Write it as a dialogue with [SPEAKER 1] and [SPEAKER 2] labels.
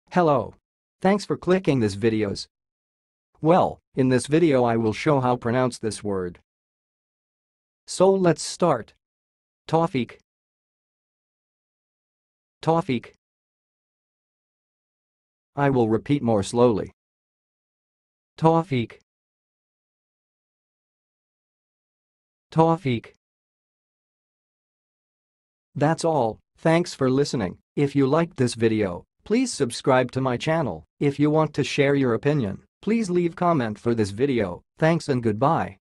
[SPEAKER 1] Hello. Thanks for clicking this videos. Well, in this video I will show how pronounce this word. So let's start. Taufeeq. Taufeeq. I will repeat more slowly. Taufeeq. Taufeeq. That's all. Thanks for listening. If you liked this video, please subscribe to my channel. If you want to share your opinion, please leave comment for this video. Thanks and goodbye.